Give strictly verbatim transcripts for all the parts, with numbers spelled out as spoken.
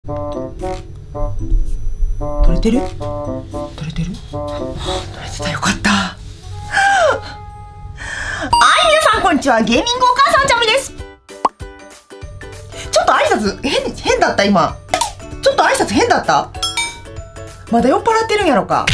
取れてる取れてる取れてた、よかった。はい、皆さんこんにちは。ゲーミングお母さんチャムです。ちょっと挨拶変、変だった今。ちょっと挨拶変だった。まだ酔っ払ってるんやろか。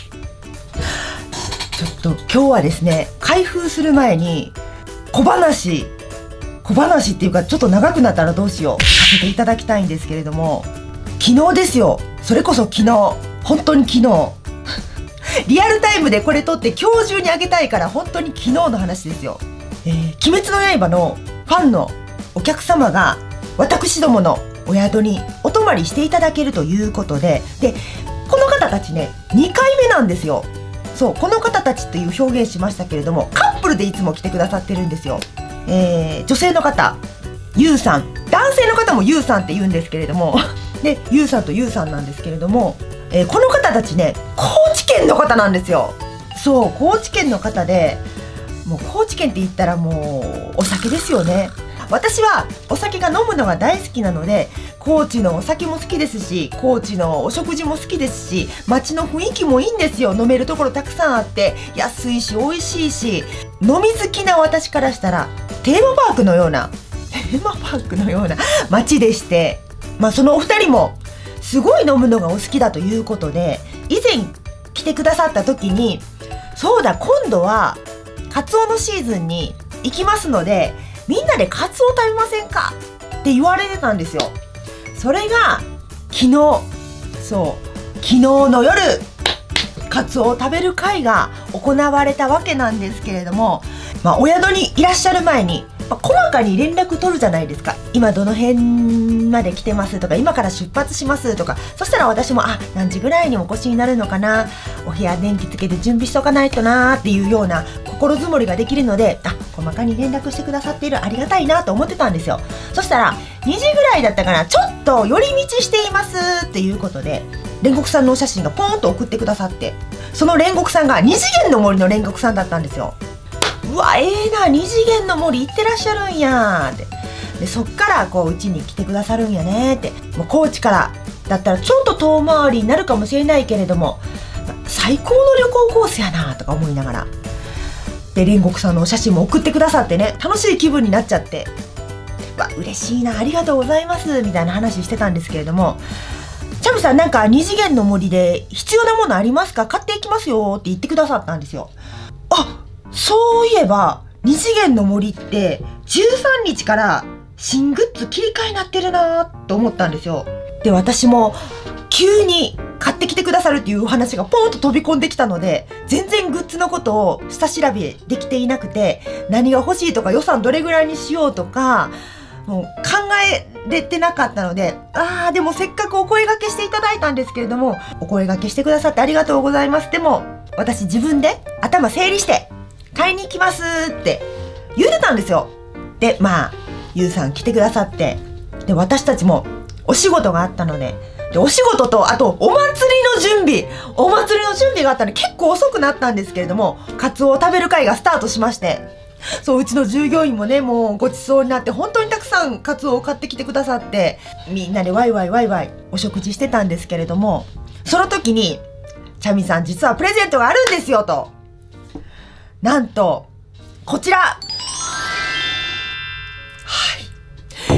ちょっと今日はですね、開封する前に小話小話っていうか、ちょっと長くなったらどうしよう、させていただきたいんですけれども、昨日ですよ。それこそ昨日、本当に昨日リアルタイムでこれ撮って今日中にあげたいから、本当に昨日の話ですよ。えー、鬼滅の刃のファンのお客様が私どものお宿にお泊まりしていただけるということで、でこの方たちね、にかいめなんですよ。そう、この方たちという表現しましたけれども、カップルでいつも来てくださってるんですよ。えー、女性の方、ゆうさん、男性の方もゆうさんって言うんですけれどもで、ゆうさんとゆうさんなんですけれども、えー、この方たちね、高知県の方なんですよ。そう、高知県の方で、もう高知県って言ったらもうお酒ですよね。私はお酒が飲むのが大好きなので、高知のお酒も好きですし、高知のお食事も好きですし、街の雰囲気もいいんですよ。飲めるところたくさんあって、安いし美味しいし、飲み好きな私からしたらテーマパークのようなテーマパークのような街でして、まあそのお二人もすごい飲むのがお好きだということで、以前来てくださった時に、そうだ、今度はカツオのシーズンに行きますので、みんなでカツオ食べませんかって言われてたんですよ。それが昨日、そう昨日の夜、カツオを食べる会が行われたわけなんですけれども、まあ、お宿にいらっしゃる前に、まあ、細かに連絡取るじゃないですか。今どの辺まで来てますとか、今から出発しますとか。そしたら私も、あ、何時ぐらいにお越しになるのかな、お部屋電気つけて準備しとかないとなーっていうような心づもりができるので、あ、細かに連絡してくださっている、ありがたいなと思ってたんですよ。そしたらにじぐらいだったかな、ちょっと寄り道していますっていうことで、煉獄さんのお写真がポーンと送ってくださって、その煉獄さんが二次元の森の煉獄さんだったんですよ。うわ、ええな、二次元の森行ってらっしゃるんやーって。でそっからこううちに来てくださるんやねーって。もう高知からだったらちょっと遠回りになるかもしれないけれども、最高の旅行コースやなーとか思いながら、で煉獄さんのお写真も送ってくださってね、楽しい気分になっちゃって、わ、嬉しいな、ありがとうございますみたいな話してたんですけれども、チャムさん、なんか二次元の森で必要なものありますか、買っていきますよって言ってくださったんですよ。あ、そういえば二次元の森ってじゅうさんにちから新グッズ切り替えになってるなーと思ったんですよ。で私も急に買ってきてくださるっていうお話がポンと飛び込んできたので、全然グッズのことを下調べできていなくて、何が欲しいとか予算どれぐらいにしようとかもう考えれてなかったので、あーでもせっかくお声掛けしていただいたんですけれども、お声掛けしてくださってありがとうございます。でも私自分で頭整理して買いに行きますって言うてたんですよ。でまあゆうさん来てくださって、で私たちもお仕事があったので、でお仕事とあとお祭りの準備お祭りの準備があったので結構遅くなったんですけれども、カツオを食べる会がスタートしまして、そう、うちの従業員もね、もうごちそうになって、本当にたくさんカツオを買ってきてくださって、みんなでワイワイワイワイお食事してたんですけれども、その時にチャミさん、実はプレゼントがあるんですよと。なんとこちら、はい、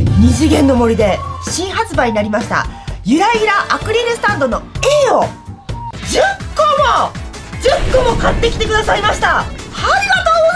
二次元の森で新発売になりましたゆらゆらアクリルスタンドの A をじゅっこもじゅっこも買ってきてくださいました。ありがとうござい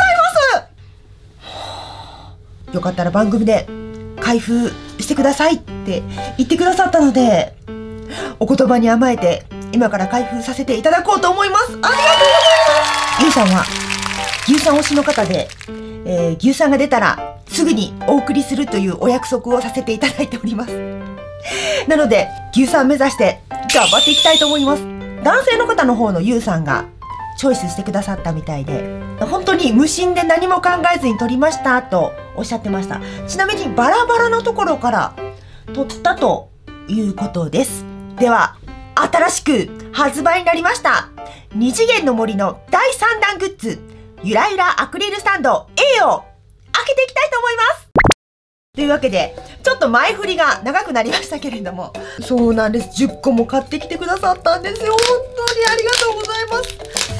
ます。よかったら番組で開封してくださいって言ってくださったので、お言葉に甘えて今から開封させていただこうと思います。ありがとうございます。ゆうさんは牛さん推しの方で、えー、牛さんが出たらすぐにお送りするというお約束をさせていただいております。なので牛さん目指して頑張っていきたいと思います。男性の方の方のゆうさんがチョイスしてくださったみたいで、本当に無心で何も考えずに撮りましたとおっしゃってました。ちなみにバラバラのところから撮ったということです。では新しく発売になりました二次元の森のだいさんだんグッズ、ゆらゆらアクリルスタンド A を開けていきたいと思います。 というわけで、ちょっと前振りが長くなりましたけれども、そうなんです。じゅっこも買ってきてくださったんですよ。本当にありがとうございます。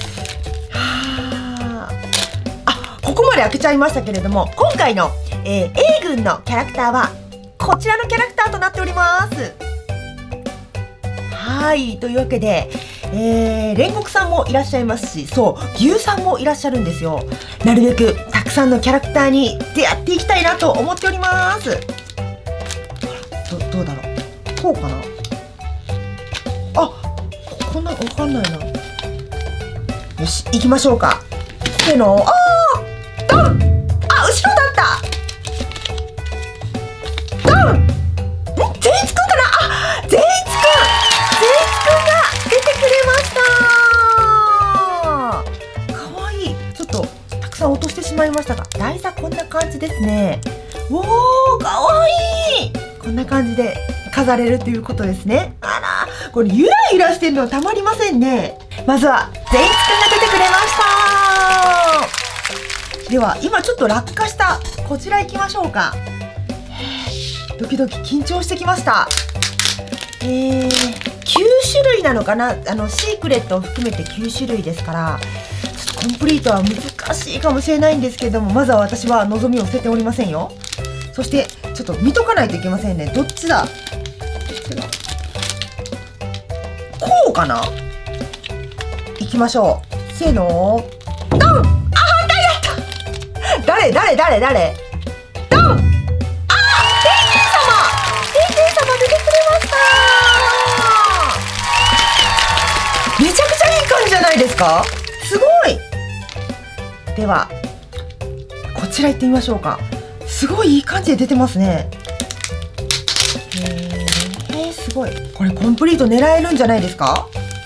はあ。あ、ここまで開けちゃいましたけれども、今回の、えー、A 軍のキャラクターは、こちらのキャラクターとなっております。はい。というわけで、えー、煉獄さんもいらっしゃいますし、そう、牛さんもいらっしゃるんですよ。なるべくたくさんのキャラクターに出会っていきたいなと思っております。ど, どうだろう、こうかなあ、こんなわかんないな。よし、行きましょうか。せーの、あードン、あ、後ろだったドン。ん、善逸くんかなあ、善逸くん善逸くんが出てくれました。かわいい。ちょっとたくさん落としてしまいましたが、台座こんな感じですね。おー、かわいい。こんな感じで飾れるということですね。あら、これゆらゆらしてるのたまりませんね。まずは善逸くんが出てくれました。では今ちょっと落下したこちら行きましょうか。ドキドキ緊張してきました。えー、きゅうしゅるいなのかな、あのシークレットを含めてきゅうしゅるいですから、ちょっとコンプリートは難しいかもしれないんですけれども、まずは私は望みを捨てておりませんよ。そしてちょっと見とかないといけませんね。どっちだ、どっちだ、こうかな。いきましょう。せーの、ドン。あ、反対だった。誰誰誰誰ドン。あ、天元様、天元様出てくれました。めちゃくちゃいい感じじゃないですか。すごい。ではこちら行ってみましょうか。すごいいい感じで出てますね。へえ、すごい。これコンプリート狙えるんじゃないですか。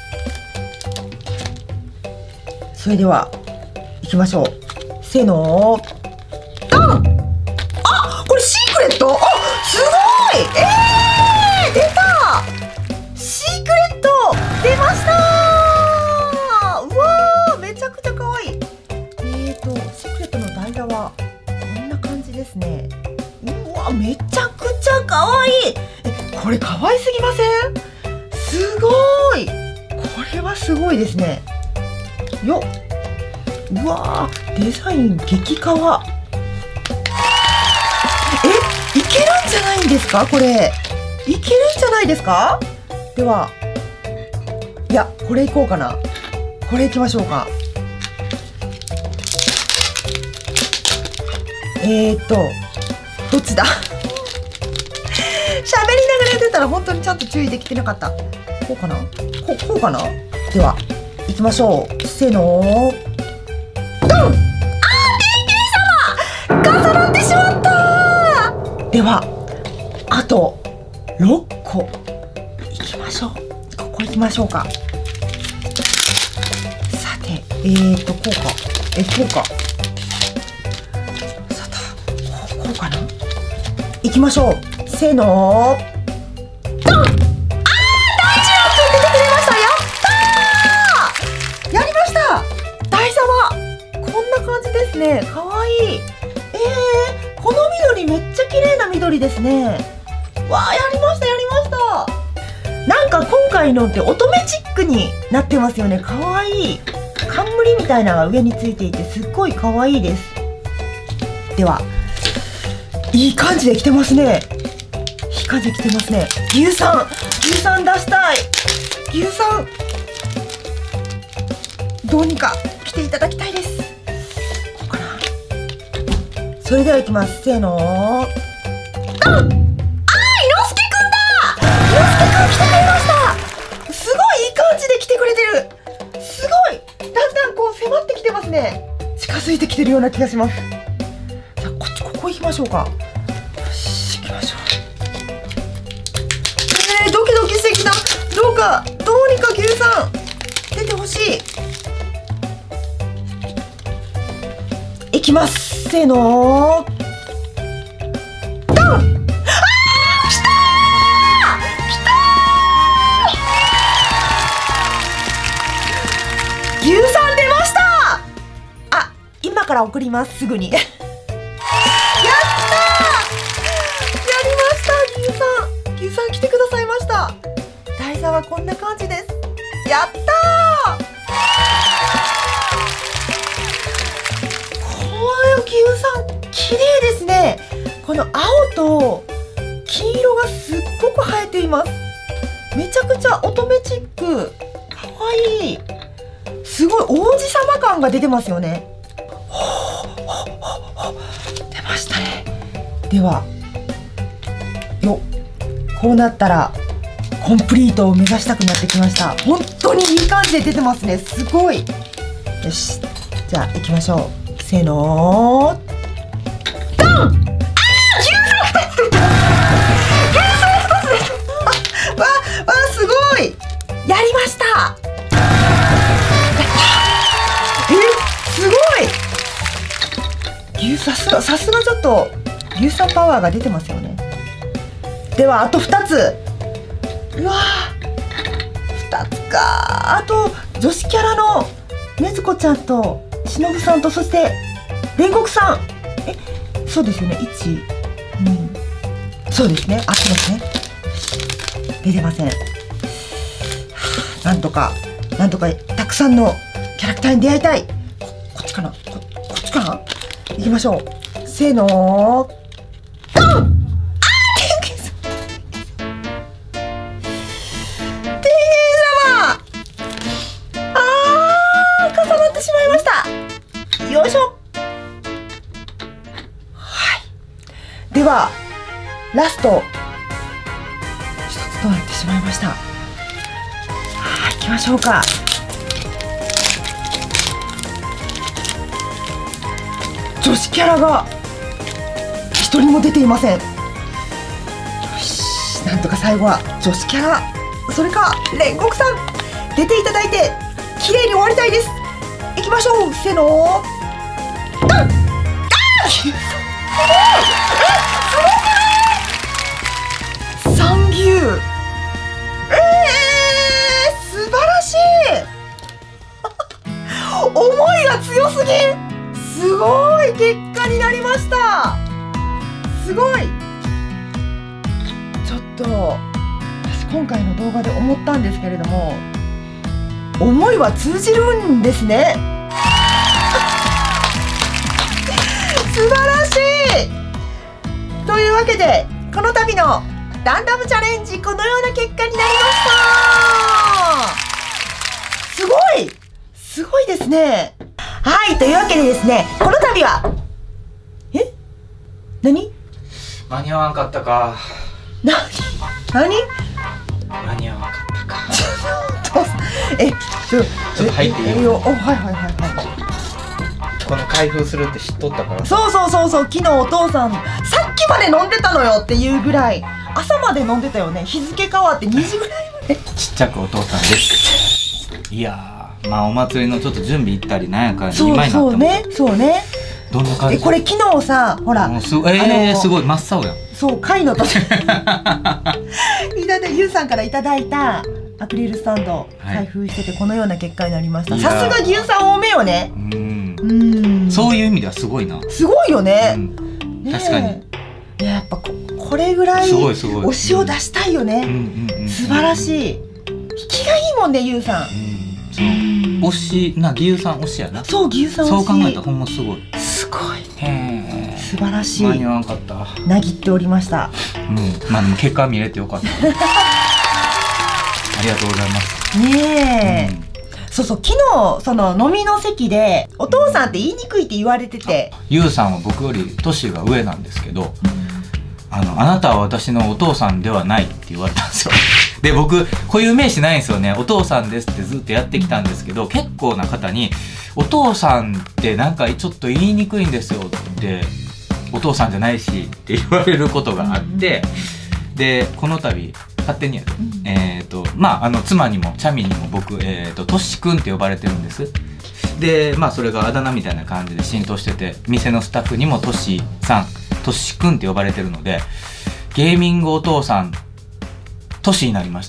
それでは行きましょう。せーの、ドン。あ、これシークレット。あ、すごい。えー、出た。シークレット出ました。うわー、めちゃくちゃ可愛い。えーとシークレットの台座はこんな感じですね。うわ、めちゃくちゃ可愛い。え、これ可愛すぎません？すごい。これはすごいですね。よっ、うわー、デザイン激カワ。え、いけるんじゃないんですか。これいけるんじゃないですか。では、いや、これいこうかな。これいきましょうか。えーっとどっちだ喋りながらやってたら本当にちゃんと注意できてなかった。こうかな、こう、こうかな。では行きましょう。せーの、ドン。あー、天元様重なってしまった。ではあとろっこいきましょう。ここ行きましょうか。さて、えーとこうか、え、こうか、さて、こう、こうかな。行きましょう。せーの、ドン。あー、大中学出てくれました。やったー、やりました。台座はこんな感じですね。かわいい。えー、この緑めっちゃ綺麗な緑ですね。わあ、やりました、やりました。なんか今回のって乙女チックになってますよね。かわいい。冠みたいなのが上についていてすっごいかわいいです。では、いい感じで来てますね。いい感じで来てますね。牛さん、牛さん出したい。牛さん、どうにか来ていただきたいです。こうかな。それではいきます。せーの、ドン。あー、伊之助くんだ。伊之助くん来てくれました。すごいいい感じで来てくれてる。すごい。だんだんこう迫ってきてますね。近づいてきてるような気がします。じゃあこっち、ここ行きましょうか。よし、行きましょう。えー、ドキドキしてきた。どうか、どうにか牛さん出てほしい。いきます。せーの、ドン。あー、来たー、来たー。牛さん出ました。あ、今から送ります。すぐに。やったー。 はこんな感じです。やったー。この牛さん綺麗ですね。この青と黄色がすっごく映えています。めちゃくちゃ乙女チック、かわいい。すごい王子様感が出てますよね。出ましたね。ではよ、こうなったらコンプリートを目指したくなってきました。本当にいい感じで出てますね。すごい。よし、じゃあ行きましょう。せーのー、ドン。あー、牛さんふたつ。牛さんふたつです。わわすごい。やりました。え、すごい。牛さすがさすがちょっと牛さんパワーが出てますよね。ではあとふたつ。うわー、ふたつか。あと女子キャラのねずこちゃんとしのぶさんと、そして煉獄さん。え、そうですよね。いち、に、そうですね。合ってますね。出てません。はあ、なんとかなんとかたくさんのキャラクターに出会いたい。ここっちかな、ここっちかな。行きましょう。せーのー、ドン。あー、天元様、天元様。あー、重なってしまいました。よいしょ。はい。ではラスト一つとなってしまいました。はい、行きましょうか。女子キャラが一人も出ていません。よし、なんとか最後は女子キャラ、それか煉獄さん出ていただいて綺麗に終わりたいです。行きましょう。せーのー、ドン。あー、すごい。え、すごくない？三牛。えー、素晴らしい。思いが強すぎん。すごい結果になりました。すごい。ちょっと私今回の動画で思ったんですけれども、思いは通じるんですね。素晴らしい。というわけでこの度のランダムチャレンジ、このような結果になりました。すごいすごいですね。はい、というわけでですね、この度はえ何間に合わんかったか。 な何間に合わんかったか。 え、ちょちょっと入っていいよ。 えお、はいはいはいはい。 この開封するって知っとったから。 そうそうそうそう、昨日お父さんさっきまで飲んでたのよっていうぐらい朝まで飲んでたよね。日付変わってにじぐらいまで。 ちっちゃくお父さんです。いやー、まあお祭りのちょっと準備行ったりなんやかんやそう今になってもそうね、そうね。 どんな感じ？ え、これ昨日さ、ほら、 もうすごい、えー、すごい真っ青やん。 そう、貝の途中いただゆうさんからいただいたアクリルスタンド開封しててこのような結果になりました。さすが牛さん多めよね。 うん、 うん、 そういう意味ではすごいな。 すごいよね。 うん、 ね、 確かに。 いや、やっぱ こ, これぐらいすごいすごい推しを出したいよね。素晴らしい。引きがいいもんね、ゆうさん。 うん、そう、推しな、牛さん推しやな。 そう、牛さん推し。 そう考えたらほんますごい。 すごい。 へえ、 素晴らしい。 間に合わんかった。 なぎっておりました。 うん、まあでも結果見れてよかった。ありがとうございます。 ねえ、 うん、 そうそう、昨日その飲みの席でお父さんって言いにくいって言われてて、 ゆうさんは僕より年が上なんですけど、あの、あなたは私のお父さんではないって言われたんですよ。で、僕固有名詞ないんですよね。お父さんですってずっとやってきたんですけど、結構な方にお父さんってなんかちょっと言いにくいんですよって、お父さんじゃないしって言われることがあって、でこの度勝手にやる、うん、えっとまああの妻にもチャミにも僕、えー、とトシくんって呼ばれてるんです。でまあそれがあだ名みたいな感じで浸透してて、店のスタッフにもトシさん、トシくんって呼ばれてるので、ゲーミングお父さんトシになりました。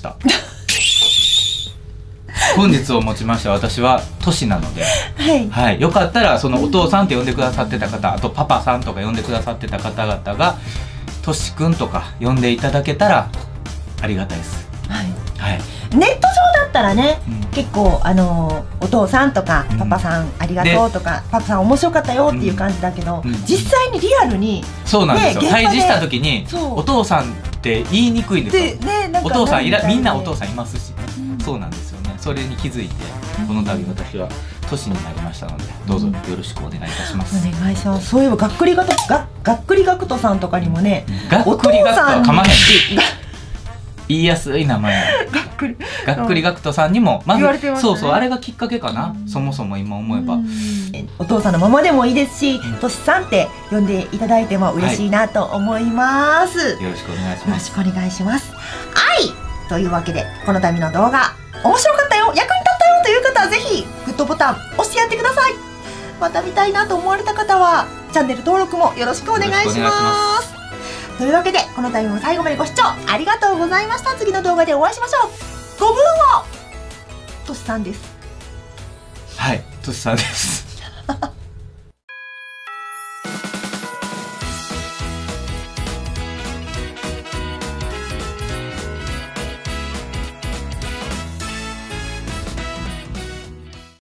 本日をもちまして私はトシなので、はい、はい、よかったらそのお父さんって呼んでくださってた方、あとパパさんとか呼んでくださってた方々がトシくんとか呼んでいただけたらありがたいです。はい、はい、 ネット上だったらね、 うん結構あのーお父さんとか、 うんパパさんありがとうとか、パパさん面白かったよっていう感じだけど、 うん実際にリアルにそうなんですよ、 ね現場で対峙した時にそうお父さんって言いにくいんですよ。 でねなんかお父さんいらみんなお父ん、 さんいますしね、 うんそうなんですよね。それに気づいてこの度私は年になりましたので、どうぞよろしくお願いいたします。 お願いします。そういえばがっくりがとががっくりがくとさんとかにもね、 がっくりがくとはかまへんしが言いやすい名前やがっくりがっくりがくとさんにもまず言われてましたねそうそうあれがきっかけかな、そもそも今思えば、 お父さんのままでもいいですし、としさんって呼んでいただいても嬉しいなと思います。 よろしくお願いします。 よろしくお願いします。はいというわけでこの度の動画面白かったよ、役に立ったよという方はぜひグッドボタン押してやってください。また見たいなと思われた方はチャンネル登録もよろしくお願いしよろしくお願いしま。 ますというわけでこの度も最後までご視聴ありがとうございました。次の動画でお会いしましょう。ごぶんをとしさんです。 はい、としさんです。